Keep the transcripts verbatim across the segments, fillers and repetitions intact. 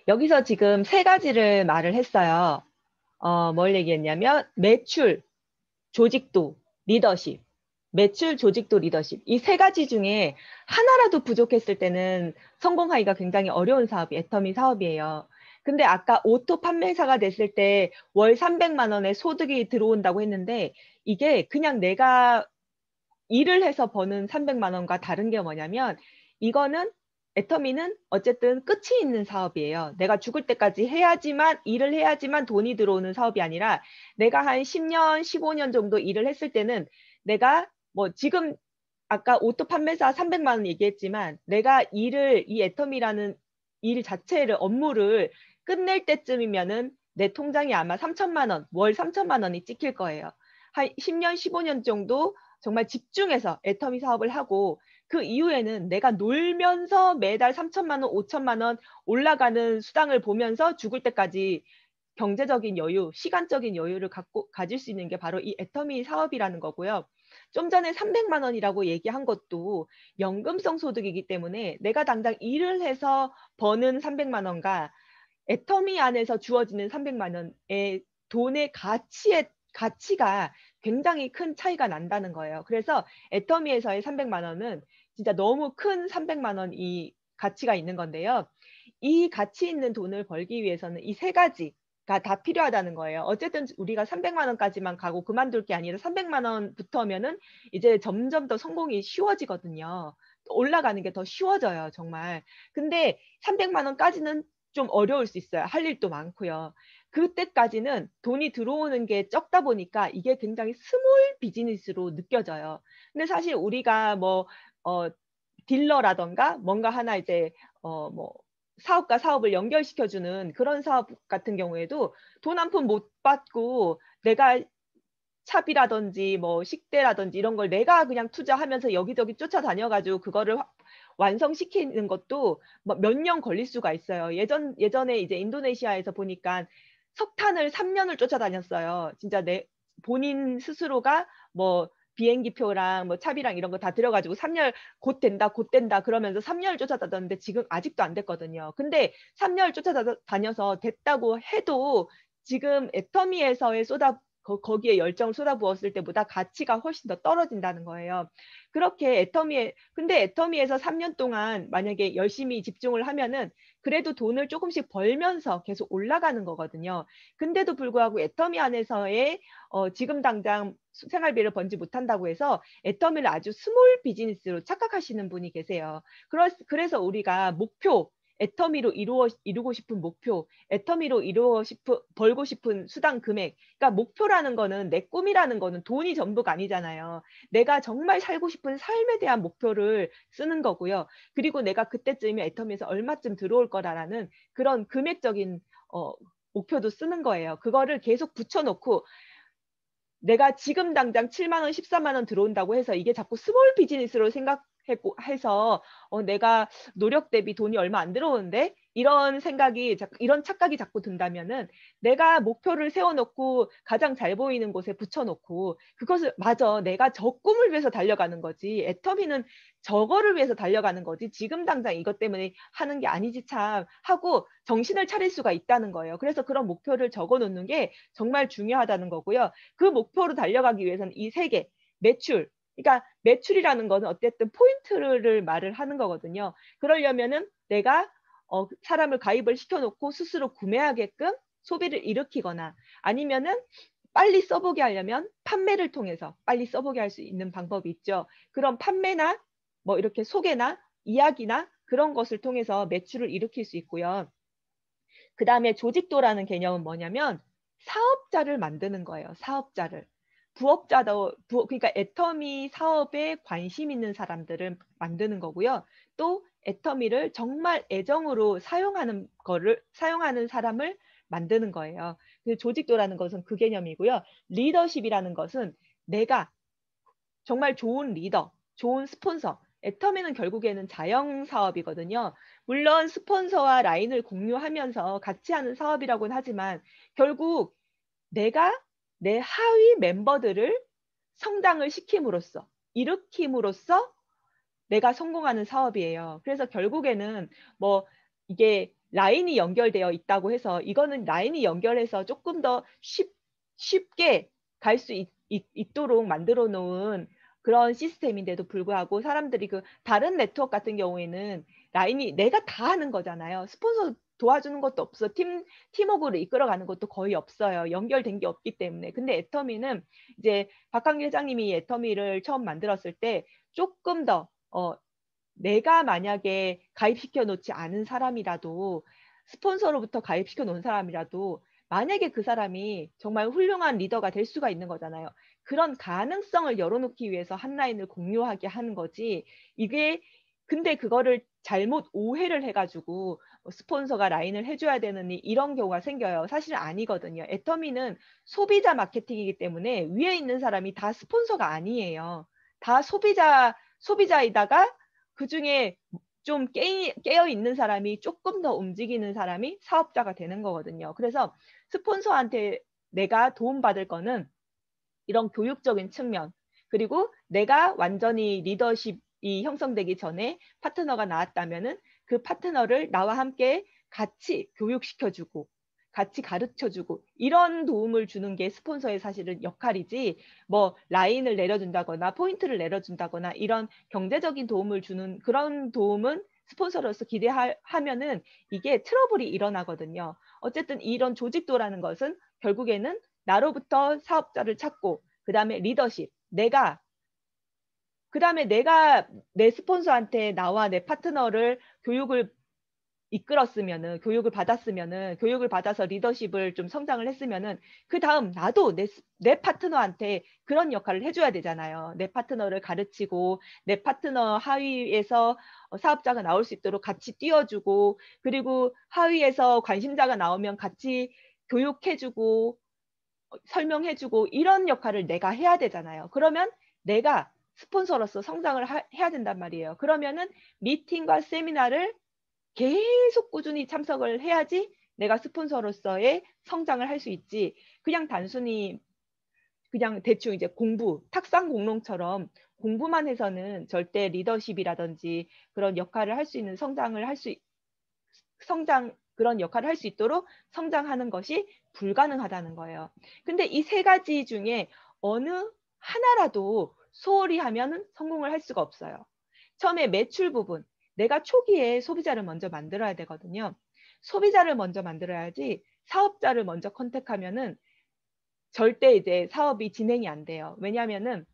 여기서 지금 세 가지를 말을 했어요. 어, 뭘 얘기했냐면 매출, 조직도, 리더십. 매출, 조직도, 리더십. 이 세 가지 중에 하나라도 부족했을 때는 성공하기가 굉장히 어려운 사업이 애터미 사업이에요. 근데 아까 오토 판매사가 됐을 때 월 삼백만 원의 소득이 들어온다고 했는데 이게 그냥 내가 일을 해서 버는 삼백만 원과 다른 게 뭐냐면 이거는 애터미는 어쨌든 끝이 있는 사업이에요. 내가 죽을 때까지 해야지만 일을 해야지만 돈이 들어오는 사업이 아니라 내가 한 십 년, 십오 년 정도 일을 했을 때는 내가 뭐 지금 아까 오토 판매사 삼백만 원 얘기했지만 내가 일을 이 애터미라는 일 자체를 업무를 끝낼 때쯤이면은 내 통장에 아마 삼천만 원, 월 삼천만 원이 찍힐 거예요. 한 십 년, 십오 년 정도 정말 집중해서 애터미 사업을 하고 그 이후에는 내가 놀면서 매달 삼천만 원, 오천만 원 올라가는 수당을 보면서 죽을 때까지 경제적인 여유, 시간적인 여유를 갖고 가질 수 있는 게 바로 이 애터미 사업이라는 거고요. 좀 전에 삼백만 원이라고 얘기한 것도 연금성 소득이기 때문에 내가 당장 일을 해서 버는 삼백만 원과 애터미 안에서 주어지는 삼백만 원의 돈의 가치의 가치가 굉장히 큰 차이가 난다는 거예요. 그래서 애터미에서의 삼백만 원은 진짜 너무 큰 삼백만 원이 가치가 있는 건데요. 이 가치 있는 돈을 벌기 위해서는 이 세 가지가 다 필요하다는 거예요. 어쨌든 우리가 삼백만 원까지만 가고 그만둘 게 아니라 삼백만 원부터면은 이제 점점 더 성공이 쉬워지거든요. 올라가는 게 더 쉬워져요, 정말. 근데 삼백만 원까지는 좀 어려울 수 있어요. 할 일도 많고요. 그때까지는 돈이 들어오는 게 적다 보니까 이게 굉장히 스몰 비즈니스로 느껴져요. 근데 사실 우리가 뭐 어 딜러라든가 뭔가 하나 이제 어 뭐 사업과 사업을 연결시켜 주는 그런 사업 같은 경우에도 돈 한 푼 못 받고 내가 차비라든지 뭐 식대라든지 이런 걸 내가 그냥 투자하면서 여기저기 쫓아다녀 가지고 그거를 화 완성시키는 것도 뭐 몇 년 걸릴 수가 있어요. 예전 예전에 이제 인도네시아에서 보니깐 석탄을 삼 년을 쫓아다녔어요. 진짜 내 본인 스스로가 뭐 비행기표랑 뭐 차비랑 이런 거 다 들여 가지고 삼 년 "곧 된다, 곧 된다." 그러면서 삼 년을 쫓아다녔는데 지금 아직도 안 됐거든요. 근데 삼 년을 쫓아다녀 다녀서 됐다고 해도 지금 애터미에서의 쏟아 거 거기에 열정을 쏟아부었을 때보다 가치가 훨씬 더 떨어진다는 거예요. 그렇게 애터미에 근데 애터미에서 삼 년 동안 만약에 열심히 집중을 하면은 그래도 돈을 쪼금씩 벌면서 계속 올라가는 거거든요. 근데도 불구하고 애터미 안에서의 어 지금 당장 수 생활비를 번지 못한다고 해서 애터미를 아주 스몰 비즈니스로 착각하시는 분이 계세요. 그럴 그래서 우리가 목표, 애터미로 이루어 이루고 싶은 목표, 애터미로 이루어 싶은 벌고 싶은 수당 금액 그러니까 목표라는 거는 내 꿈이라는 거는 돈이 전부가 아니잖아요. 내가 정말 살고 싶은 삶에 대한 목표를 쓰는 거고요. 그리고 내가 그때쯤이면 애터미에서 얼마쯤 들어올 거라라는 그런 금액적인 어 목표도 쓰는 거예요. 그거를 계속 붙여 놓고 내가 지금 당장 칠만 원, 십사만 원 들어온다고 해서 이게 자꾸 스몰 비즈니스로 생각했고 해서 어 '내가 노력 대비 돈이 얼마 안 들어오는데?' 이런 생각이 자꾸 이런 착각이 자꾸 든다면은 내가 목표를 세워 놓고 가장 잘 보이는 곳에 붙여 놓고 그것을 '맞아. 내가 저 꿈을 위해서 달려가는 거지. 애터미는 저거를 위해서 달려가는 거지 지금 당장 이것 때문에 하는 게 아니지 참.' 하고 정신을 차릴 수가 있다는 거예요. 그래서 그런 목표를 적어 놓는 게 정말 중요하다는 거고요. 그 목표로 달려가기 위해서는 이 세 개 매출 그러니까 매출이라는 거는 어쨌든 포인트를 말을 하는 거거든요. 그러려면은 내가 어 사람을 가입을 시켜 놓고 스스로 구매하게끔 소비를 일으키거나 아니면은 빨리 써 보게 하려면 판매를 통해서 빨리 써 보게 할 수 있는 방법이 있죠. 그런 판매나 뭐 이렇게 소개나 이야기나 그런 것을 통해서 매출을 일으킬 수 있고요. 그다음에 조직도라는 개념은 뭐냐면 사업자를 만드는 거예요, 사업자를. 부업자도 부 그러니까 애터미 사업에 관심 있는 사람들을 만드는 거고요. 또 애터미를 정말 애정으로 사용하는 거를 사용하는 사람을 만드는 거예요. 그 조직도라는 것은 그 개념이고요. 리더십이라는 것은 내가 정말 좋은 리더, 좋은 스폰서 애터미는 결국에는 자영 사업이거든요. 물론 스폰서와 라인을 공유하면서 같이 하는 사업이라고는 하지만 결국 내가 내 하위 멤버들을 성장을 시킴으로써 일으킴으로써 내가 성공하는 사업이에요. 그래서 결국에는 뭐 이게 라인이 연결되어 있다고 해서 이거는 라인이 연결해서 조금 더 쉽, 쉽게 갈 수 있도록 만들어 놓은 그런 시스템인데도 불구하고 사람들이 그 다른 네트워크 같은 경우에는 라인이 내가 다 하는 거잖아요. 스폰서 도와주는 것도 없어. 팀, 팀워크를 이끌어가는 것도 거의 없어요. 연결된 게 없기 때문에. 근데 애터미는 이제 박한길 회장님이 애터미를 처음 만들었을 때 조금 더, 어, 내가 만약에 가입시켜 놓지 않은 사람이라도 스폰서로부터 가입시켜 놓은 사람이라도 만약에 그 사람이 정말 훌륭한 리더가 될 수가 있는 거잖아요. 그런 가능성을 열어놓기 위해서 한 라인을 공유하게 하는 거지. 이게 근데 그거를 잘못 오해를 해가지고 스폰서가 라인을 해줘야 되느니 이런 경우가 생겨요. 사실은 아니거든요. 애터미는 소비자 마케팅이기 때문에 위에 있는 사람이 다 스폰서가 아니에요. 다 소비자, 소비자이다가 그중에 좀 깨어 있는 사람이 조금 더 움직이는 사람이 사업자가 되는 거거든요. 그래서 스폰서한테 내가 도움받을 거는 이런 교육적인 측면, 그리고 내가 완전히 리더십이 형성되기 전에 파트너가 나왔다면은 그 파트너를 나와 함께 같이 교육시켜주고 같이 가르쳐주고 이런 도움을 주는 게 스폰서의 사실은 역할이지, 뭐 라인을 내려준다거나 포인트를 내려준다거나 이런 경제적인 도움을 주는 그런 도움은 스폰서로서 기대하면은 이게 트러블이 일어나거든요. 어쨌든 이런 조직도라는 것은 결국에는 나로부터 사업자를 찾고 그 다음에 리더십, 내가 그 다음에 내가 내 스폰서한테 나와 내 파트너를 교육을 이끌었으면은, 교육을 받았으면은, 교육을 받아서 리더십을 좀 성장을 했으면은, 그 다음 나도 내, 내 파트너한테 그런 역할을 해줘야 되잖아요. 내 파트너를 가르치고, 내 파트너 하위에서 사업자가 나올 수 있도록 같이 띄워주고, 그리고 하위에서 관심자가 나오면 같이 교육해주고, 설명해주고, 이런 역할을 내가 해야 되잖아요. 그러면 내가 스폰서로서 성장을 하, 해야 된단 말이에요. 그러면은 미팅과 세미나를 계속 꾸준히 참석을 해야지 내가 스폰서로서의 성장을 할 수 있지. 그냥 단순히 그냥 대충 이제 공부, 탁상 공론처럼 공부만 해서는 절대 리더십이라든지 그런 역할을 할 수 있는 성장을 할 수, 성장, 그런 역할을 할 수 있도록 성장하는 것이 불가능하다는 거예요. 근데 이 세 가지 중에 어느 하나라도 소홀히 하면 성공을 할 수가 없어요. 처음에 매출 부분, 내가 초기에 소비자를 먼저 만들어야 되거든요. 소비자를 먼저 만들어야지 사업자를 먼저 컨택하면은 절대 이제 사업이 진행이 안 돼요. 왜냐하면은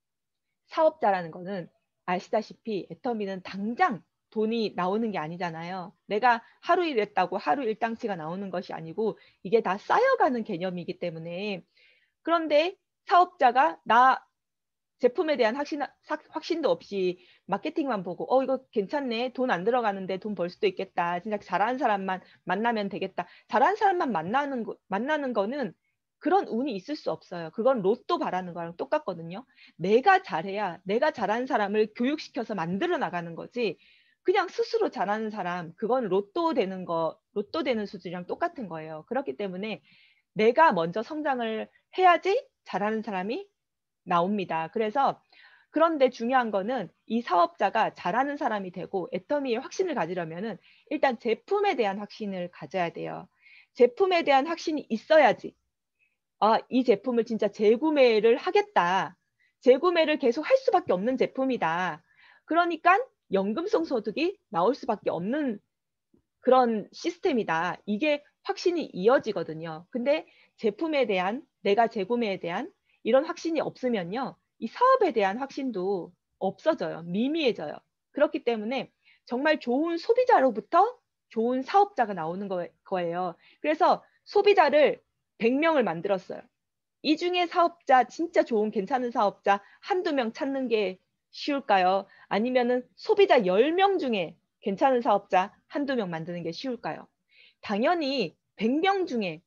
사업자라는 거는 아시다시피 애터미는 당장 돈이 나오는 게 아니잖아요. 내가 하루 일했다고 하루 일당치가 나오는 것이 아니고 이게 다 쌓여가는 개념이기 때문에, 그런데 사업자가 나 제품에 대한 확신, 확신도 없이 마케팅만 보고 어 이거 괜찮네, 돈 안 들어가는데 돈 벌 수도 있겠다, 진짜 잘하는 사람만 만나면 되겠다. 잘하는 사람만 만나는 거, 만나는 거는 그런 운이 있을 수 없어요. 그건 로또 바라는 거랑 똑같거든요. 내가 잘해야 내가 잘하는 사람을 교육시켜서 만들어 나가는 거지, 그냥 스스로 잘하는 사람 그건 로또 되는 거, 로또 되는 수준이랑 똑같은 거예요. 그렇기 때문에 내가 먼저 성장을 해야지 잘하는 사람이 나옵니다. 그래서 그런데 중요한 거는 이 사업자가 잘하는 사람이 되고 애터미의 확신을 가지려면은 일단 제품에 대한 확신을 가져야 돼요. 제품에 대한 확신이 있어야지 아, 이 제품을 진짜 재구매를 하겠다. 재구매를 계속 할 수밖에 없는 제품이다. 그러니까 연금성 소득이 나올 수밖에 없는 그런 시스템이다. 이게 확신이 이어지거든요. 근데 제품에 대한, 내가 재구매에 대한 이런 확신이 없으면요, 이 사업에 대한 확신도 없어져요. 미미해져요. 그렇기 때문에 정말 좋은 소비자로부터 좋은 사업자가 나오는 거, 거예요. 그래서 소비자를 백 명을 만들었어요. 이 중에 사업자, 진짜 좋은 괜찮은 사업자 한두 명 찾는 게 쉬울까요? 아니면은 소비자 열 명 중에 괜찮은 사업자 한두 명 만드는 게 쉬울까요? 당연히 백 명 중에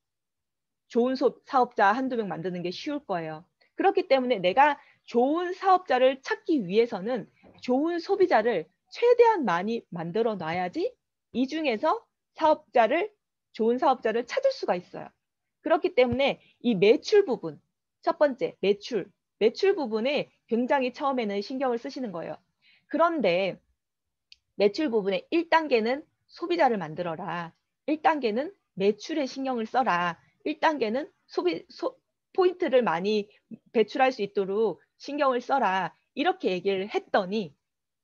좋은 소, 사업자 한두 명 만드는 게 쉬울 거예요. 그렇기 때문에 내가 좋은 사업자를 찾기 위해서는 좋은 소비자를 최대한 많이 만들어 놔야지 이 중에서 사업자를, 좋은 사업자를 찾을 수가 있어요. 그렇기 때문에 이 매출 부분, 첫 번째 매출, 매출 부분에 굉장히 처음에는 신경을 쓰시는 거예요. 그런데 매출 부분의 일 단계는 소비자를 만들어라. 일 단계는 매출에 신경을 써라. 일 단계는 소비, 소, 포인트를 많이 배출할 수 있도록 신경을 써라. 이렇게 얘기를 했더니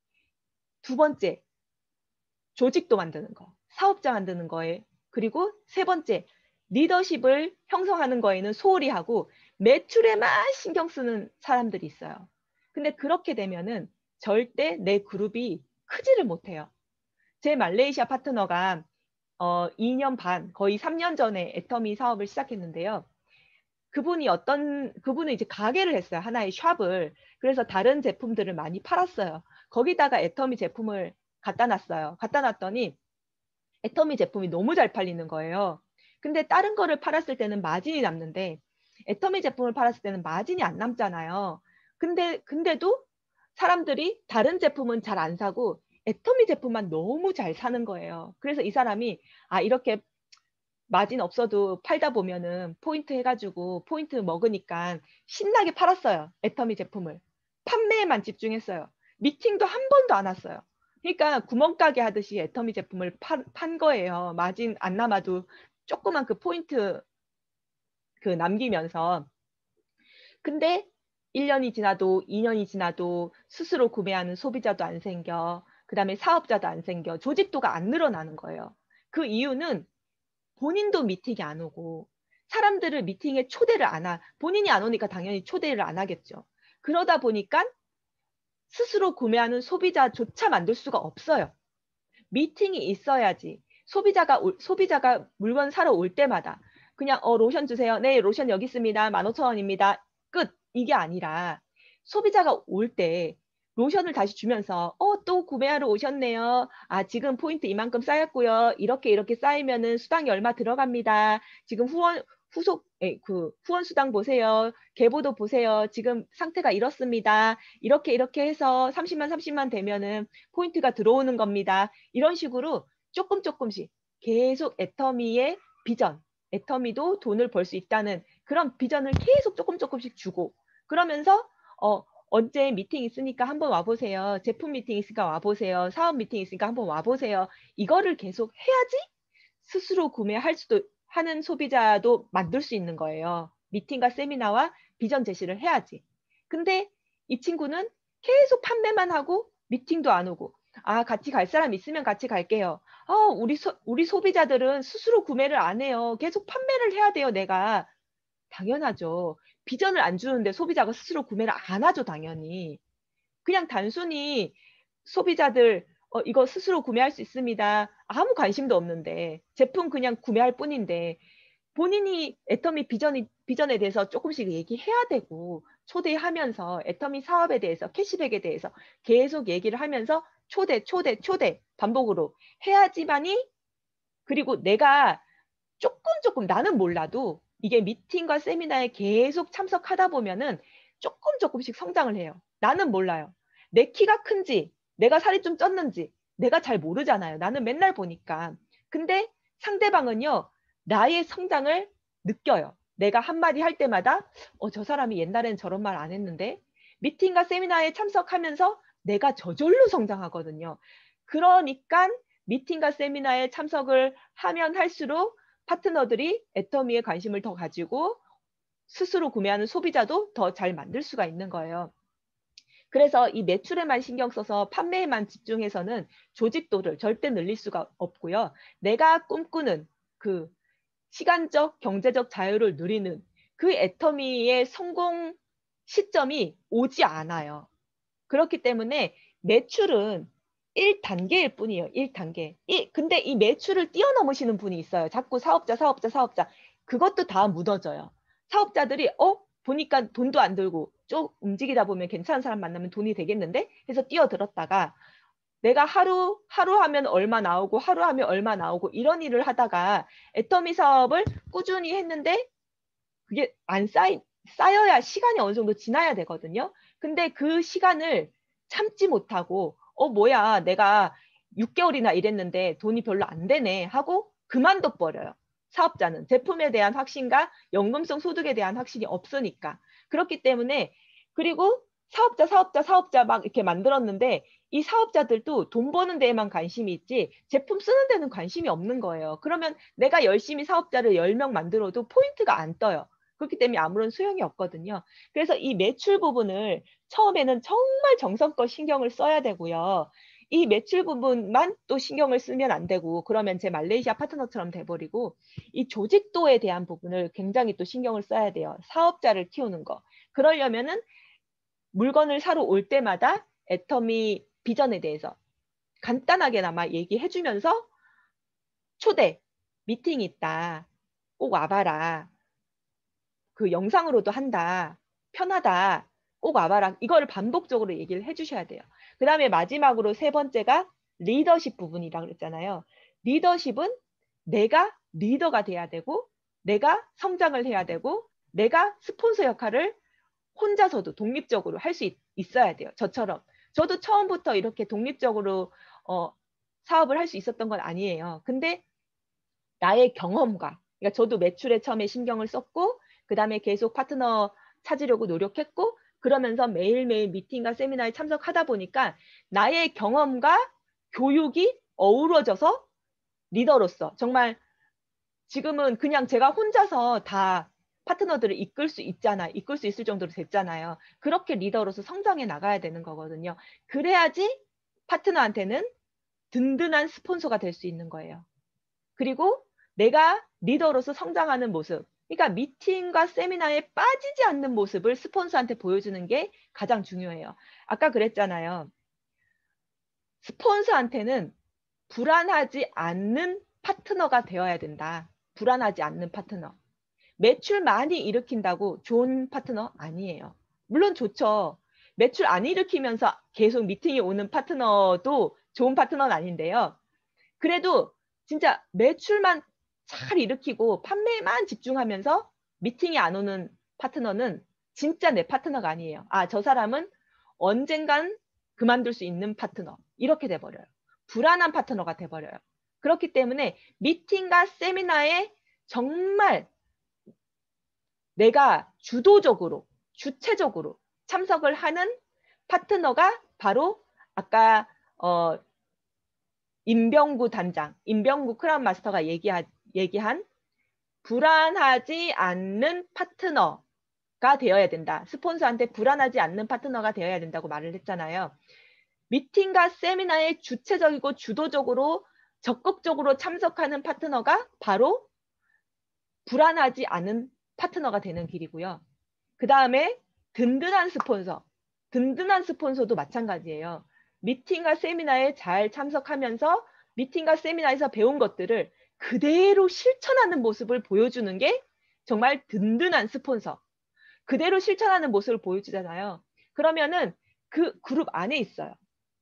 두 번째, 조직도 만드는 거, 사업자 만드는 거에 그리고 세 번째, 리더십을 형성하는 거에는 소홀히 하고 매출에만 신경 쓰는 사람들이 있어요. 근데 그렇게 되면은 절대 내 그룹이 크지를 못해요. 제 말레이시아 파트너가 어, 이 년 반, 거의 삼 년 전에 애터미 사업을 시작했는데요. 그분이 어떤, 그분은 이제 가게를 했어요. 하나의 샵을. 그래서 다른 제품들을 많이 팔았어요. 거기다가 애터미 제품을 갖다 놨어요. 갖다 놨더니 애터미 제품이 너무 잘 팔리는 거예요. 근데 다른 거를 팔았을 때는 마진이 남는데 애터미 제품을 팔았을 때는 마진이 안 남잖아요. 근데, 근데도 사람들이 다른 제품은 잘 안 사고 애터미 제품만 너무 잘 사는 거예요. 그래서 이 사람이 아, 이렇게 마진 없어도 팔다 보면은 포인트 해가지고 포인트 먹으니까 신나게 팔았어요. 애터미 제품을. 판매에만 집중했어요. 미팅도 한 번도 안 왔어요. 그러니까 구멍가게 하듯이 애터미 제품을 파, 판 거예요. 마진 안 남아도 조그만 그 포인트 그 남기면서. 근데 일 년이 지나도 이 년이 지나도 스스로 구매하는 소비자도 안 생겨. 그다음에 사업자도 안 생겨. 조직도가 안 늘어나는 거예요. 그 이유는 본인도 미팅이 안 오고 사람들을 미팅에 초대를 안 하. 본인이 안 오니까 당연히 초대를 안 하겠죠. 그러다 보니까 스스로 구매하는 소비자조차 만들 수가 없어요. 미팅이 있어야지. 소비자가 올- 소비자가 물건 사러 올 때마다 그냥 어 로션 주세요. 네, 로션 여기 있습니다. 만 오천 원입니다. 끝. 이게 아니라 소비자가 올 때 로션을 다시 주면서 어 또 구매하러 오셨네요. 아, 지금 포인트 이만큼 쌓였고요. 이렇게 이렇게 쌓이면은 수당이 얼마 들어갑니다. 지금 후원 후속 에, 그 후원 수당 보세요. 계보도 보세요. 지금 상태가 이렇습니다. 이렇게 이렇게 해서 삼십만 삼십만 되면은 포인트가 들어오는 겁니다. 이런 식으로 조금 조금씩 계속 애터미의 비전, 애터미도 돈을 벌 수 있다는 그런 비전을 계속 조금 조금씩 주고 그러면서 어 언제 미팅 있으니까 한번 와보세요. 제품 미팅 있으니까 와보세요. 사업 미팅 있으니까 한번 와보세요. 이거를 계속 해야지 스스로 구매할 수도 하는 소비자도 만들 수 있는 거예요. 미팅과 세미나와 비전 제시를 해야지. 근데 이 친구는 계속 판매만 하고 미팅도 안 오고 아, 같이 갈 사람 있으면 같이 갈게요. 아, 우리 소, 우리 소비자들은 스스로 구매를 안 해요. 계속 판매를 해야 돼요, 내가. 당연하죠. 비전을 안 주는데 소비자가 스스로 구매를 안 하죠, 당연히. 그냥 단순히 소비자들 어, 이거 스스로 구매할 수 있습니다. 아무 관심도 없는데 제품 그냥 구매할 뿐인데 본인이 애터미 비전이, 비전에 대해서 조금씩 얘기해야 되고 초대하면서 애터미 사업에 대해서 캐시백에 대해서 계속 얘기를 하면서 초대 초대 초대 반복으로 해야지만이 그리고 내가 조금 조금 나는 몰라도 이게 미팅과 세미나에 계속 참석하다 보면은 조금 조금씩 성장을 해요. 나는 몰라요. 내 키가 큰지, 내가 살이 좀 쪘는지, 내가 잘 모르잖아요. 나는 맨날 보니까. 근데 상대방은요, 나의 성장을 느껴요. 내가 한마디 할 때마다, 어, 저 사람이 옛날엔 저런 말 안 했는데, 미팅과 세미나에 참석하면서 내가 저절로 성장하거든요. 그러니까 미팅과 세미나에 참석을 하면 할수록 파트너들이 애터미에 관심을 더 가지고 스스로 구매하는 소비자도 더 잘 만들 수가 있는 거예요. 그래서 이 매출에만 신경 써서 판매에만 집중해서는 조직도를 절대 늘릴 수가 없고요. 내가 꿈꾸는 그 시간적, 경제적 자유를 누리는 그 애터미의 성공 시점이 오지 않아요. 그렇기 때문에 매출은 일 단계일 뿐이에요. 일 단계. 이, 근데 이 매출을 뛰어넘으시는 분이 있어요. 자꾸 사업자, 사업자, 사업자. 그것도 다 무너져요. 사업자들이 어? 보니까 돈도 안 들고 쭉 움직이다 보면 괜찮은 사람 만나면 돈이 되겠는데? 해서 뛰어들었다가 내가 하루, 하루 하면 얼마 나오고 하루 하면 얼마 나오고 이런 일을 하다가 애터미 사업을 꾸준히 했는데 그게 안 쌓이, 쌓여야 시간이 어느 정도 지나야 되거든요. 근데 그 시간을 참지 못하고 어 뭐야 내가 육 개월이나 일했는데 돈이 별로 안 되네 하고 그만둬 버려요. 사업자는 제품에 대한 확신과 연금성 소득에 대한 확신이 없으니까. 그렇기 때문에 그리고 사업자 사업자 사업자 막 이렇게 만들었는데 이 사업자들도 돈 버는 데에만 관심이 있지 제품 쓰는 데는 관심이 없는 거예요. 그러면 내가 열심히 사업자를 열 명 만들어도 포인트가 안 떠요. 그렇기 때문에 아무런 소용이 없거든요. 그래서 이 매출 부분을 처음에는 정말 정성껏 신경을 써야 되고요. 이 매출 부분만 또 신경을 쓰면 안 되고 그러면 제 말레이시아 파트너처럼 돼 버리고 이 조직도에 대한 부분을 굉장히 또 신경을 써야 돼요. 사업자를 키우는 거. 그러려면은 물건을 사러 올 때마다 애터미 비전에 대해서 간단하게나마 얘기해 주면서 초대, 미팅이 있다. 꼭 와 봐라. 그 영상으로도 한다. 편하다. 꼭 와 봐라. 이거를 반복적으로 얘기를 해 주셔야 돼요. 그다음에 마지막으로 세 번째가 리더십 부분이라고 그랬잖아요. 리더십은 내가 리더가 돼야 되고 내가 성장을 해야 되고 내가 스폰서 역할을 혼자서도 독립적으로 할 수 있어야 돼요. 저처럼. 저도 처음부터 이렇게 독립적으로 어 사업을 할 수 있었던 건 아니에요. 근데 나의 경험과 그러니까 저도 매출에 처음에 신경을 썼고 그다음에 계속 파트너 찾으려고 노력했고 그러면서 매일매일 미팅과 세미나에 참석하다 보니까 나의 경험과 교육이 어우러져서 리더로서 정말 지금은 그냥 제가 혼자서 다 파트너들을 이끌 수 있잖아 이끌 수 있을 정도로 됐잖아요. 그렇게 리더로서 성장해 나가야 되는 거거든요. 그래야지 파트너한테는 든든한 스폰서가 될 수 있는 거예요. 그리고 내가 리더로서 성장하는 모습 그러니까 미팅과 세미나에 빠지지 않는 모습을 스폰서한테 보여주는 게 가장 중요해요. 아까 그랬잖아요. 스폰서한테는 불안하지 않는 파트너가 되어야 된다. 불안하지 않는 파트너. 매출 많이 일으킨다고 좋은 파트너 아니에요. 물론 좋죠. 매출 안 일으키면서 계속 미팅이 오는 파트너도 좋은 파트너는 아닌데요. 그래도 진짜 매출만 잘 일으키고 판매만 집중하면서 미팅이 안 오는 파트너는 진짜 내 파트너가 아니에요. 아, 저 사람은 언젠간 그만둘 수 있는 파트너. 이렇게 돼버려요. 불안한 파트너가 돼버려요. 그렇기 때문에 미팅과 세미나에 정말 내가 주도적으로, 주체적으로 참석을 하는 파트너가 바로 아까 어, 임병구 단장, 임병구 크라운 마스터가 얘기하, 얘기한 불안하지 않는 파트너가 되어야 된다. 스폰서한테 불안하지 않는 파트너가 되어야 된다고 말을 했잖아요. 미팅과 세미나에 주체적이고 주도적으로 적극적으로 참석하는 파트너가 바로 불안하지 않은 파트너가 되는 길이고요. 그 다음에 든든한 스폰서. 든든한 스폰서도 마찬가지예요. 미팅과 세미나에 잘 참석하면서 미팅과 세미나에서 배운 것들을 그대로 실천하는 모습을 보여주는 게 정말 든든한 스폰서. 그대로 실천하는 모습을 보여주잖아요. 그러면은 그 그룹 안에 있어요.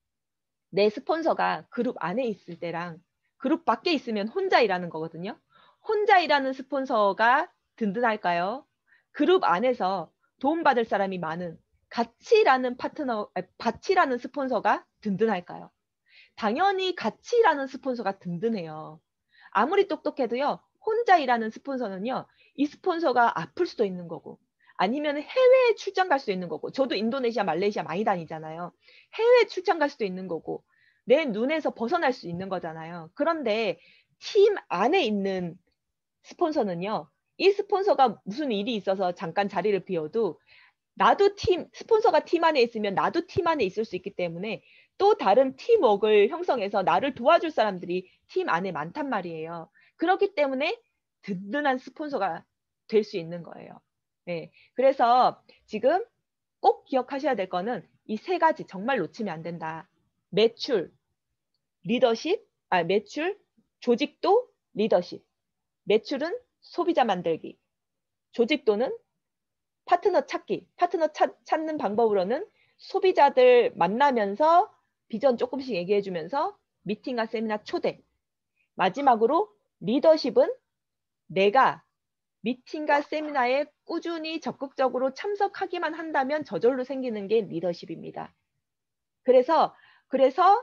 내 스폰서가 그룹 안에 있을 때랑 그룹 밖에 있으면 혼자 일하는 거거든요. 혼자 일하는 스폰서가 든든할까요? 그룹 안에서 도움받을 사람이 많은 같이 일하는 파트너, 같이 일하는 스폰서가 든든할까요? 당연히 같이 일하는 스폰서가 든든해요. 아무리 똑똑해도요. 혼자 일하는 스폰서는요. 이 스폰서가 아플 수도 있는 거고 아니면 해외에 출장 갈 수도 있는 거고 저도 인도네시아, 말레이시아 많이 다니잖아요. 해외에 출장 갈 수도 있는 거고 내 눈에서 벗어날 수 있는 거잖아요. 그런데 팀 안에 있는 스폰서는요. 이 스폰서가 무슨 일이 있어서 잠깐 자리를 비워도 나도 팀, 스폰서가 팀 안에 있으면 나도 팀 안에 있을 수 있기 때문에 또 다른 팀워크를 형성해서 나를 도와줄 사람들이 팀 안에 많단 말이에요. 그렇기 때문에 든든한 스폰서가 될 수 있는 거예요. 네. 그래서 지금 꼭 기억하셔야 될 거는 이 세 가지 정말 놓치면 안 된다. 매출, 리더십, 아, 매출, 조직도, 리더십. 매출은 소비자 만들기. 조직도는 파트너 찾기. 파트너 찾, 찾는 방법으로는 소비자들 만나면서 비전 조금씩 얘기해 주면서 미팅과 세미나 초대. 마지막으로 리더십은 내가 미팅과 세미나에 꾸준히 적극적으로 참석하기만 한다면 저절로 생기는 게 리더십입니다. 그래서 그래서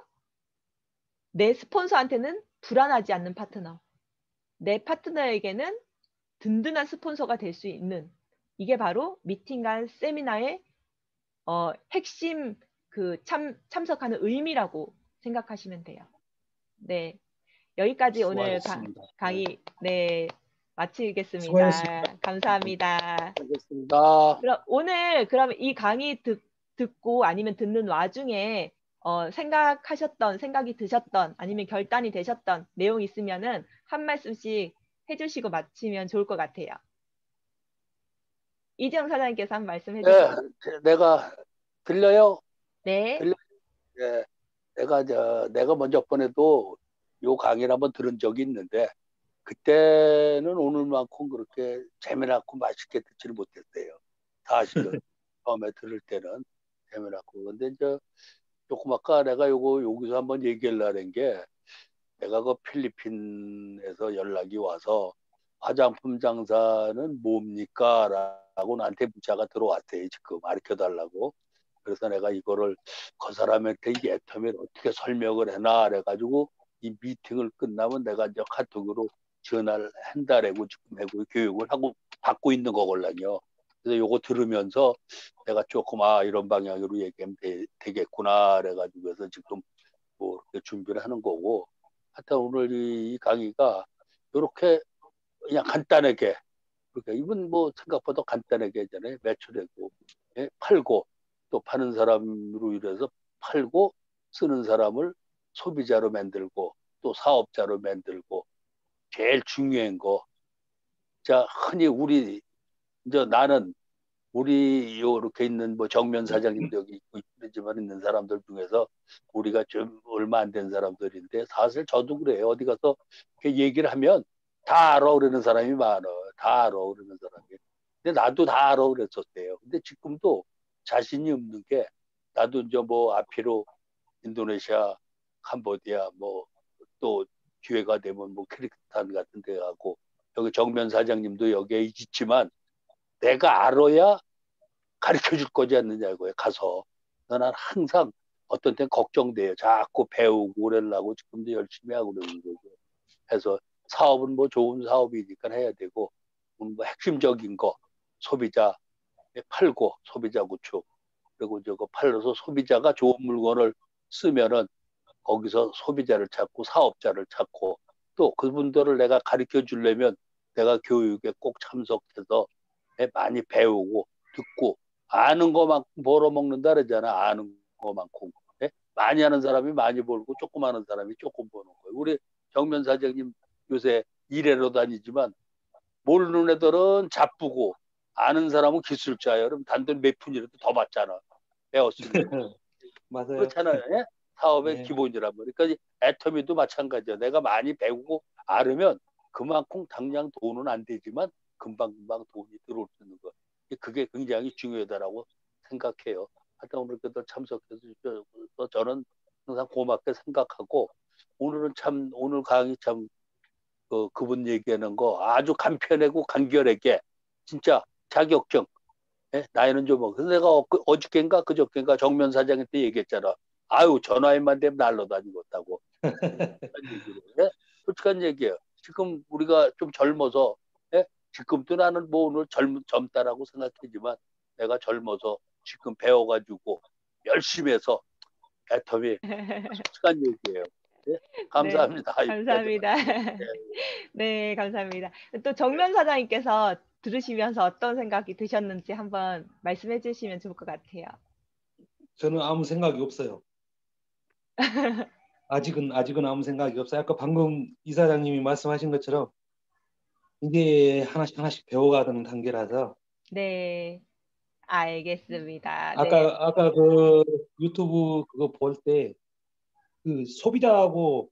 내 스폰서한테는 불안하지 않는 파트너, 내 파트너에게는 든든한 스폰서가 될 수 있는 이게 바로 미팅과 세미나의 어, 핵심 그 참, 참석하는 의미라고 생각하시면 돼요. 네. 여기까지 오늘 가, 수고하셨습니다. 강의, 네, 마치겠습니다. 수고하셨습니다. 감사합니다. 알겠습니다. 그럼 오늘, 그럼 이 강의 듣, 듣고 아니면 듣는 와중에, 어, 생각하셨던, 생각이 드셨던, 아니면 결단이 되셨던 내용 있으면은 한 말씀씩 해주시고 마치면 좋을 것 같아요. 이재영 사장님께서 한 말씀 해주세요. 네, 내가 들려요? 네. 들려? 네, 내가 저 내가 먼저 번에도 요 강의를 한번 들은 적이 있는데 그때는 오늘만큼 그렇게 재미나고 맛있게 듣지를 못했어요. 사실은 처음에 들을 때는 재미나고 근데 이제 조금 아까 내가 요거 여기서 한번 얘기하려는 게 내가 그 필리핀에서 연락이 와서 화장품 장사는 뭡니까? 라고 나한테 문자가 들어왔대요. 지금 가르쳐 달라고. 그래서 내가 이거를 그 사람한테 이 애터미를 어떻게 설명을 해놔 그래가지고 이 미팅을 끝나면 내가 이제 카톡으로 전화를 한다라고 지금 하고 교육을 하고 받고 있는 거걸랑요. 그래서 요거 들으면서 내가 조금 아 이런 방향으로 얘기하면 되, 되겠구나 그래가지고 해서 지금 뭐 이렇게 준비를 하는 거고 하여튼 오늘 이 강의가 이렇게 그냥 간단하게 그러니까 이분 뭐 생각보다 간단하게 하잖아요. 매출하고 예? 팔고 또 파는 사람으로 인해서 팔고 쓰는 사람을 소비자로 만들고 또 사업자로 만들고 제일 중요한 거. 자, 흔히 우리 이제 나는 우리 이렇게 있는 뭐 정면 사장님도 여기 있고 있지만 있는 사람들 중에서 우리가 좀 얼마 안 된 사람들인데 사실 저도 그래요. 어디 가서 이렇게 얘기를 하면 다 알아 그러는 사람이 많아요. 다 알아 그러는 사람이. 근데 나도 다 알아 그랬었대요. 근데 지금도 자신이 없는 게 나도 이제 뭐 앞으로 인도네시아, 캄보디아 뭐 또 기회가 되면 뭐 키르기스탄 같은 데 가고 여기 정면 사장님도 여기에 있지만 내가 알아야 가르쳐 줄 거지 않느냐고요. 가서. 나는 항상 어떤 땐 걱정돼요. 자꾸 배우고 그러려고 지금도 열심히 하고 그러는 거고. 해서 사업은 뭐 좋은 사업이니까 해야 되고 뭐 핵심적인 거 소비자 팔고 소비자 구축 그리고 저거 팔려서 소비자가 좋은 물건을 쓰면은 거기서 소비자를 찾고 사업자를 찾고 또 그분들을 내가 가르쳐 주려면 내가 교육에 꼭 참석해서 많이 배우고 듣고 아는 것만큼 벌어먹는다 그러잖아. 아는 것만큼. 예? 많이 하는 사람이 많이 벌고 조금 하는 사람이 조금 버는 거예요. 우리 정면 사장님 요새 일하러 다니지만 모르는 애들은 자쁘고 아는 사람은 기술자예요. 그럼 단돈 몇 푼이라도 더 받잖아. 배웠으면. 맞아요. 그렇잖아요. 예? 사업의 네. 기본이란 말이에요. 그러니까 애터미도 마찬가지야. 내가 많이 배우고 알으면 그만큼 당장 돈은 안 되지만 금방금방 돈이 들어올 수 있는 거. 그게 굉장히 중요하다라고 생각해요. 하여튼 오늘 그들 참석해서 주셔서 저는 항상 고맙게 생각하고 오늘은 참 오늘 강의 참 그, 그분 얘기하는 거 아주 간편하고 간결하게 진짜 자격증 예? 나이는 좀 먹어. 그래서 내가 어, 그, 어저께인가 그저께인가 정면 사장한테 얘기했잖아. 아유 전화위만 되면 날라다니고 있다고. 솔직한 얘기로. 예? 솔직한 얘기예요. 지금 우리가 좀 젊어서 예? 지금도 나는 뭐 오늘 젊, 젊다라고 생각하지만 내가 젊어서 지금 배워가지고 열심히 해서 애터미 솔직한 얘기예요. 예? 네, 감사합니다. 여기까지 감사합니다. 말씀. 예. 네, 감사합니다. 또 정면 사장님께서 들으시면서 어떤 생각이 드셨는지 한번 말씀해 주시면 좋을 것 같아요. 저는 아무 생각이 없어요. 아직은 아직은 아무 생각이 없어요. 아까 방금 이사장님이 말씀하신 것처럼 이제 하나씩 하나씩 배워가는 단계라서 네, 알겠습니다. 네, 아까 아까 그 유튜브 그거 볼 때 그 소비자하고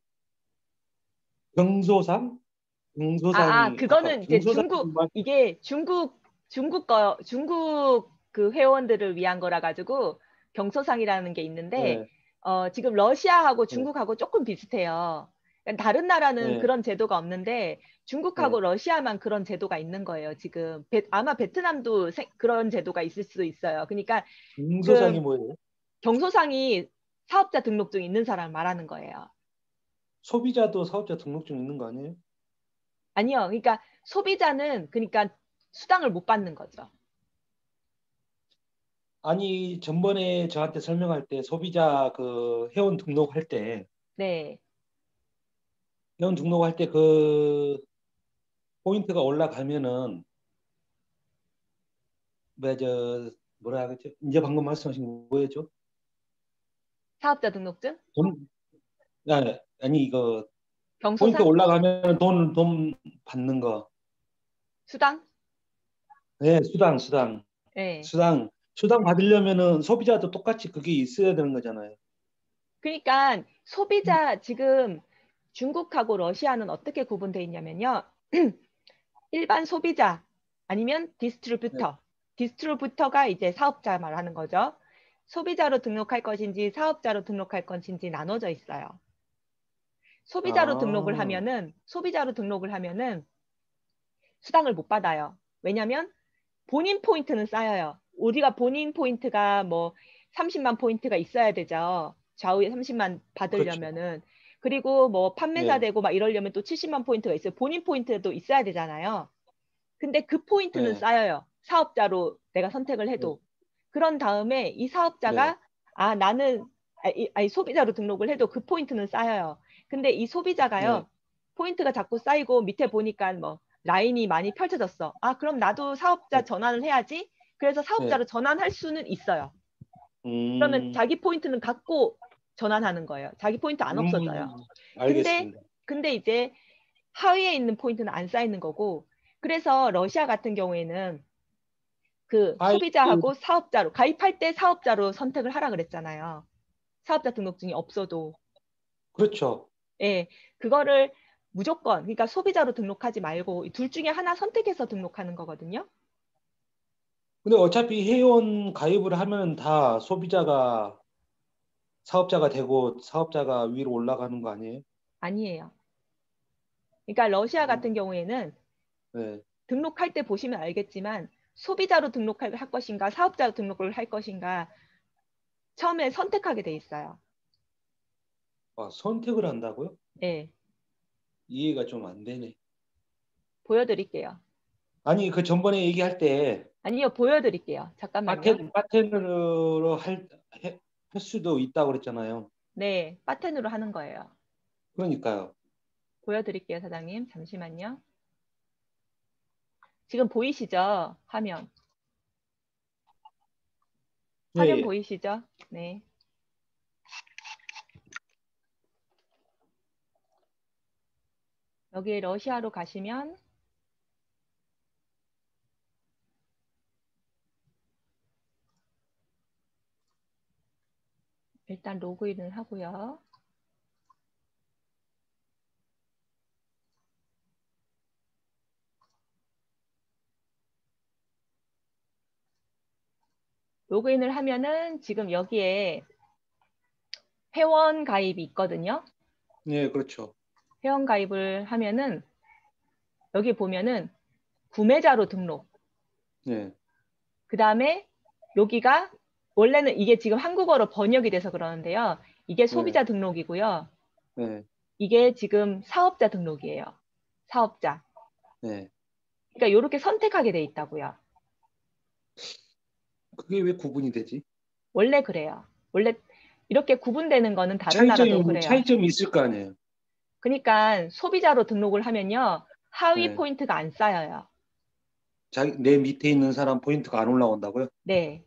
경소상 아, 아, 경소상이 아까 그거는 이제 경소상 중국, 이게 중국, 중국 거, 중국 그 회원들을 위한 거라 가지고 경소상이라는 게 있는데, 네, 어, 지금 러시아하고 네, 중국하고 조금 비슷해요. 그러니까 다른 나라는 네, 그런 제도가 없는데, 중국하고 네. 러시아만 그런 제도가 있는 거예요, 지금. 베- 아마 베트남도 세- 그런 제도가 있을 수도 있어요. 그러니까 그 경소상이 뭐예요? 경소상이 사업자 등록증 있는 사람 말하는 거예요. 소비자도 사업자 등록증 있는 거 아니에요? 아니요. 그러니까 소비자는 그러니까 수당을 못 받는 거죠. 아니 전번에 저한테 설명할 때 소비자 그 회원 등록할 때 네. 회원 등록할 때 그 포인트가 올라가면은 뭐저 뭐라 그랬죠? 이제 방금 말씀하신 거 뭐였죠? 사업자 등록증? 돈 아니, 아니 이거 포인트 경소사? 올라가면 돈 돈 받는 거. 수당? 네, 수당 수당 네. 수당 수당 받으려면은 소비자도 똑같이 그게 있어야 되는 거잖아요. 그러니까 소비자 지금 중국하고 러시아는 어떻게 구분되어 있냐면요. 일반 소비자 아니면 네. 디스트리뷰터. 디스트리뷰터가 이제 사업자 말하는 거죠. 소비자로 등록할 것인지 사업자로 등록할 것인지 나눠져 있어요. 소비자로 등록을 아, 하면은 소비자로 등록을 하면은 수당을 못 받아요. 왜냐면 본인 포인트는 쌓여요. 우리가 본인 포인트가 뭐 삼십만 포인트가 있어야 되죠. 좌우에 삼십만 그렇죠. 받으려면은. 그리고 뭐 판매사 네, 되고 막 이러려면 또 칠십만 포인트가 있어요. 본인 포인트도 있어야 되잖아요. 근데 그 포인트는 네, 쌓여요. 사업자로 내가 선택을 네, 해도. 그런 다음에 이 네, 사업자가 아 나는 아니, 아니 소비자로 등록을 해도 그 포인트는 쌓여요. 근데 이 네, 소비자가요. 포인트가 자꾸 쌓이고 밑에 보니까 뭐 라인이 많이 펼쳐졌어. 아 그럼 나도 사업자 네, 전환을 해야지. 그래서 네. 사업자로 전환할 수는 있어요. 그러면 음, 자기 포인트는 갖고 전환하는 거예요. 자기 포인트 안 없어져요. 음, 근데 알겠습니다. 근데 이제 하위에 있는 포인트는 안 쌓이는 거고 그래서 러시아 같은 경우에는 그 하이, 소비자하고 사업자로 가입할 때 사업자로 선택을 하라 그랬잖아요. 사업자 등록증이 없어도. 그렇죠. 예. 그거를 무조건 그러니까 소비자로 등록하지 말고 둘 중에 하나 선택해서 등록하는 거거든요. 근데 어차피 회원 가입을 하면 다 소비자가 사업자가 되고 사업자가 위로 올라가는 거 아니에요? 아니에요. 그러니까 러시아 음, 같은 경우에는 네. 등록할 때 보시면 알겠지만 소비자로 등록할 할 것인가 사업자로 등록을 할 것인가 처음에 선택하게 돼 있어요. 아, 선택을 한다고요? 예. 이해가 좀 안 되네. 보여드릴게요. 아니, 그 전번에 얘기할 때 아니요, 보여드릴게요. 잠깐만요. 바텐, 바텐으로 할, 해- 할 수도 있다고 그랬잖아요. 네, 바텐으로 하는 거예요. 그러니까요. 보여드릴게요, 사장님. 잠시만요. 지금 보이시죠? 화면. 예, 화면 예. 보이시죠? 네. 여기 러시아로 가시면 일단 로그인을 하고요. 로그인을 하면은 지금 여기에 회원 가입이 있거든요. 예, 그렇죠. 회원 가입을 하면은 여기 보면은 구매자로 등록. 예, 그 다음에 여기가 원래는 이게 지금 한국어로 번역이 돼서 그러는데요. 이게 예, 소비자 등록이고요. 예, 이게 지금 사업자 등록이에요. 사업자. 예. 그러니까 이렇게 선택하게 돼 있다고요. 그게 왜 구분이 되지? 원래 그래요. 원래 이렇게 구분되는 거는 다른 나라도 차이점이, 그래요. 차이점이 있을 거 아니에요. 그러니까 소비자로 등록을 하면요. 하위 예. 포인트가 안 쌓여요. 자기, 내 밑에 있는 사람 포인트가 안 올라온다고요? 네.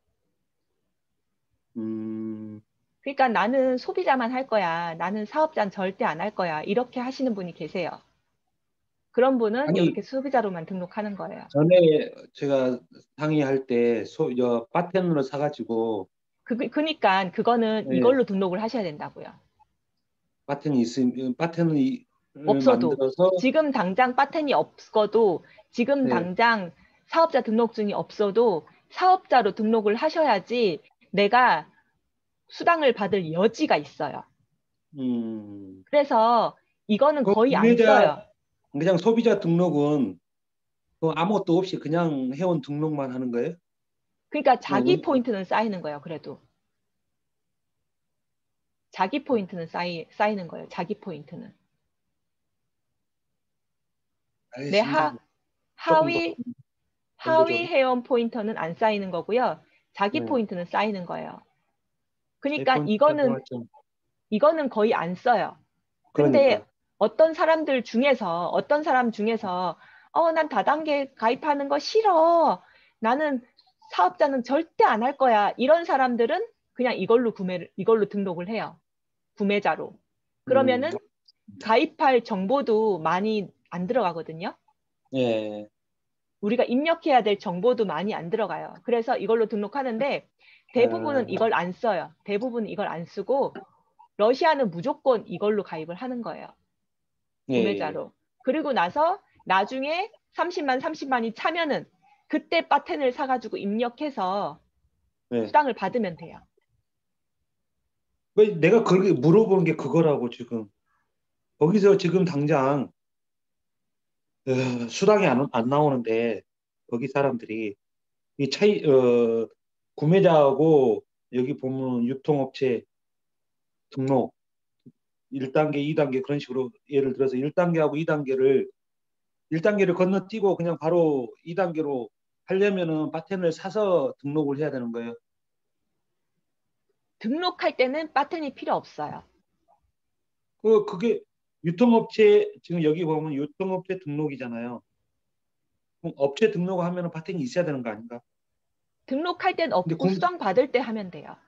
음, 그러니까 나는 소비자만 할 거야. 나는 사업자는 절대 안 할 거야. 이렇게 하시는 분이 계세요. 그런 분은 아니, 이렇게 소비자로만 등록하는 거예요. 전에 제가 상의할 때 소, 저, 바텐으로 사가지고, 그, 그러니까 그거는 예, 이걸로 등록을 하셔야 된다고요. 바텐이 있으면, 바텐을 없어도 만들어서, 지금 당장 바텐이 없어도 지금 네, 당장 사업자 등록증이 없어도 사업자로 등록을 하셔야지 내가 수당을 받을 여지가 있어요. 음, 그래서 이거는 그 거의 안 구매자, 써요. 그냥 소비자 등록은 그 아무것도 없이 그냥 회원 등록만 하는 거예요? 그러니까 그냥 자기 은- 포인트는 쌓이는 거예요. 그래도 자기 포인트는 쌓이, 쌓이는 거예요. 자기 포인트는. 내 알겠습니다. 하, 조금 더 하위 정보 좀. 하위 회원 포인터는 안 쌓이는 거고요. 자기 네. 포인트는 쌓이는 거예요. 자기 그러니까 포인트 이거는 가져왔죠. 이거는 거의 안 써요. 근데 그러니까. 어떤 사람들 중에서 어떤 사람 중에서 어, 난 다단계 가입하는 거 싫어. 나는 사업자는 절대 안 할 거야. 이런 사람들은 그냥 이걸로 구매를 이걸로 등록을 해요. 구매자로. 음, 그러면은 가입할 정보도 많이 안 들어가거든요. 예. 우리가 입력해야 될 정보도 많이 안 들어가요. 그래서 이걸로 등록하는데 대부분은 아, 이걸 안 써요. 대부분 이걸 안 쓰고 러시아는 무조건 이걸로 가입을 하는 거예요. 예, 예. 구매자로. 그리고 나서 나중에 삼십만, 삼십만이 차면은 그때 바텐을 사가지고 입력해서 예. 수당을 받으면 돼요. 왜 내가 그렇게 물어본 게 그거라고 지금. 거기서 지금 당장 어, 수당이 안, 안 나오는데 거기 사람들이 이 차이 어, 구매자하고 여기 보면 유통업체 등록 일 단계, 이 단계 그런 식으로 예를 들어서 일 단계하고 이 단계를 일 단계를 건너뛰고 그냥 바로 이 단계로 하려면은 바텐을 사서 등록을 해야 되는 거예요. 등록할 때는 바텐이 필요 없어요. 그 그게 유통업체 지금 여기 보면 유통업체 등록이잖아요. 그럼 업체 등록하면은 바텐이 있어야 되는 거 아닌가? 등록할 땐 근데 없고 구, 수당 받을 때 하면 돼요.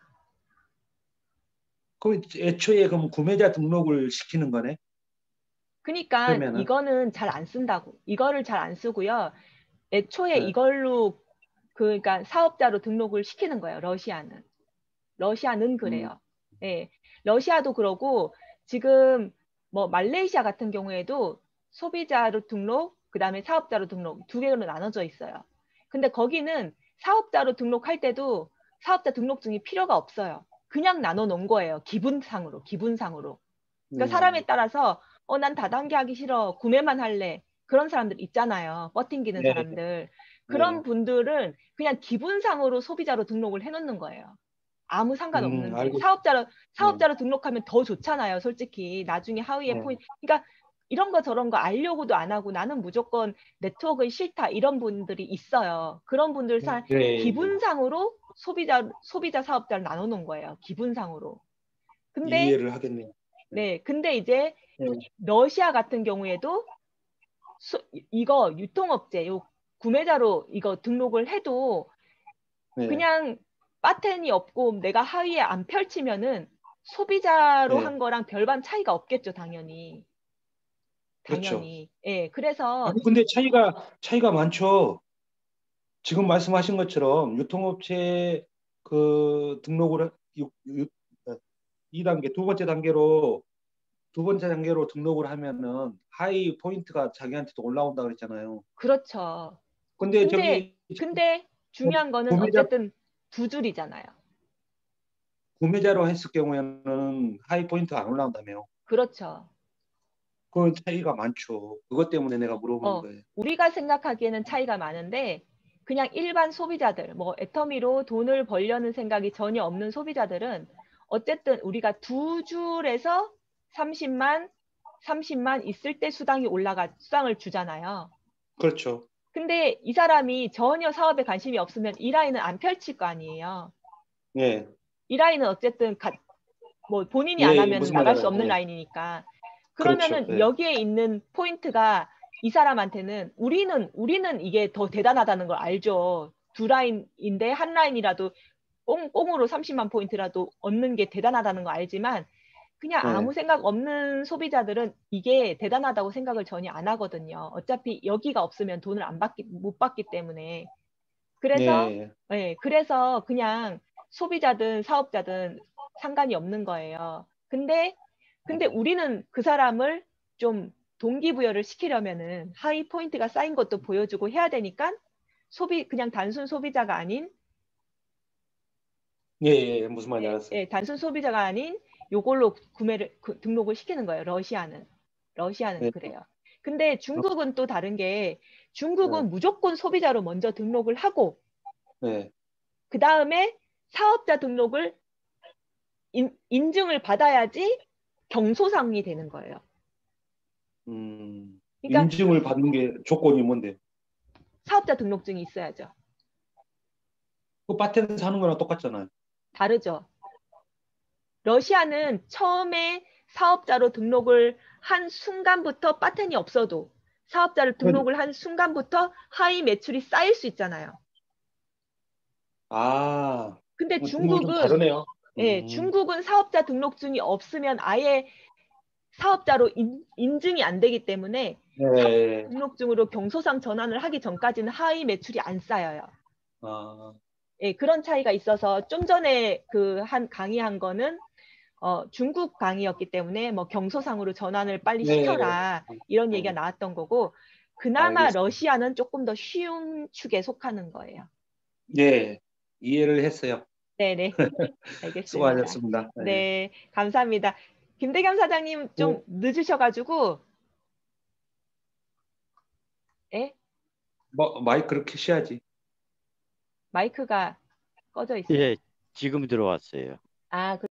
그 애초에 그럼 구매자 등록을 시키는 거네. 그러니까 그러면은 이거는 잘 안 쓴다고. 이거를 잘 안 쓰고요. 애초에 네. 이걸로 그 그러니까 사업자로 등록을 시키는 거예요. 러시아는. 러시아는 음, 그래요. 예. 러시아도 그러고 지금 뭐 말레이시아 같은 경우에도 소비자로 등록, 그다음에 사업자로 등록 두 개로 나눠져 있어요. 근데 거기는 사업자로 등록할 때도 사업자 등록증이 필요가 없어요. 그냥 나눠 놓은 거예요. 기분상으로, 기분상으로. 그러니까 음, 사람에 따라서 어, 난 다단계 하기 싫어. 구매만 할래. 그런 사람들 있잖아요. 버팅기는 네, 사람들. 그런 네. 분들은 그냥 기분상으로 소비자로 등록을 해놓는 거예요. 아무 음, 상관없는데 알고, 사업자로 네, 사업자로 등록하면 더 좋잖아요, 솔직히. 나중에 하위에 네, 포인트. 그러니까 이런 거 저런 거 알려고도 안 하고 나는 무조건 네트워크가 싫다 이런 분들이 있어요. 그런 분들 사 네, 기분상으로 소비자 소비자 사업자를 나눠 놓은 거예요. 기분상으로. 근데 이해를 하겠네요. 네, 네, 근데 이제 네, 러시아 같은 경우에도 수, 이거 유통업체 요 구매자로 이거 등록을 해도 네, 그냥 바텐이 없고 내가 하위에 안 펼치면은 소비자로 네. 한 거랑 별반 차이가 없겠죠, 당연히. 그렇죠. 당연히. 예, 그래서 아니 근데 차이가 차이가 많죠. 지금 말씀하신 것처럼 유통업체 그 등록을 유, 유, 이 단계 두 번째 단계로 두 번째 단계로 등록을 하면은 하이 포인트가 자기한테도 올라온다 그랬잖아요. 그렇죠. 근데 근데 저기 근데 중요한 거는 구매자 어쨌든 두 줄이잖아요. 구매자로 했을 경우에는 하이 포인트가 안 올라온다며요. 그렇죠. 그 차이가 많죠. 그것 때문에 내가 물어보는 어, 거예요. 우리가 생각하기에는 차이가 많은데 그냥 일반 소비자들, 뭐 애터미로 돈을 벌려는 생각이 전혀 없는 소비자들은 어쨌든 우리가 두 줄에서 삼십만, 삼십만 있을 때 수당이 올라가, 수당을 주잖아요. 그렇죠. 근데 이 사람이 전혀 사업에 관심이 없으면 이 라인은 안 펼칠 거 아니에요. 예, 이 라인은 어쨌든 가, 뭐 본인이 예, 안 예, 하면 무슨 나갈 말인지 수 알아요. 없는 예, 라인이니까. 그렇죠. 그러면은 예, 여기에 있는 포인트가 이 사람한테는 우리는 우리는 이게 더 대단하다는 걸 알죠. 두 라인인데 한 라인이라도 꽁, 꽁으로 삼십만 포인트라도 얻는 게 대단하다는 거 알지만 그냥 예, 아무 생각 없는 소비자들은 이게 대단하다고 생각을 전혀 안 하거든요. 어차피 여기가 없으면 돈을 안 받기 못 받기 때문에. 예, 그래서 예. 예, 그래서 그냥 소비자든 사업자든 상관이 없는 거예요. 근데 근데 우리는 그 사람을 좀 동기부여를 시키려면은 하이 포인트가 쌓인 것도 보여주고 해야 되니까 소비 그냥 단순 소비자가 아닌 예, 예, 무슨 말인지 예, 알았어요. 예, 단순 소비자가 아닌 요걸로 구매를 그, 등록을 시키는 거예요. 러시아는 러시아는 예, 그래요. 근데 중국은 또 다른 게 예, 중국은 무조건 소비자로 먼저 등록을 하고 예. 그 다음에 사업자 등록을 인, 인증을 받아야지 경소상이 되는 거예요. 음, 그러니까 인증을 받는 게 조건이 뭔데? 사업자 등록증이 있어야죠. 그 파텐트 사는 거랑 똑같잖아요. 다르죠. 러시아는 처음에 사업자로 등록을 한 순간부터 파텐이 없어도 사업자를 등록을 한 순간부터 하위 매출이 쌓일 수 있잖아요. 아, 근데 중국은 좀 중국은 다르네요. 예, 음, 중국은 사업자 등록증이 없으면 아예 사업자로 인, 인증이 안 되기 때문에 네. 등록증으로 경소상 전환을 하기 전까지는 하위 매출이 안 쌓여요. 아, 예, 그런 차이가 있어서 좀 전에 그 한 강의한 거는 어, 중국 강의였기 때문에 뭐 경소상으로 전환을 빨리 네. 시켜라 이런 얘기가 네. 나왔던 거고 그나마 알겠습니다. 러시아는 조금 더 쉬운 축에 속하는 거예요. 네, 이해를 했어요. 네네, 알겠습니다. 수고하셨습니다. 네. 네, 감사합니다. 김대겸 사장님 네. 좀 늦으셔가지고 예? 뭐, 마이크를 켜셔야지. 마이크가 꺼져 있어요. 예, 지금 들어왔어요. 아,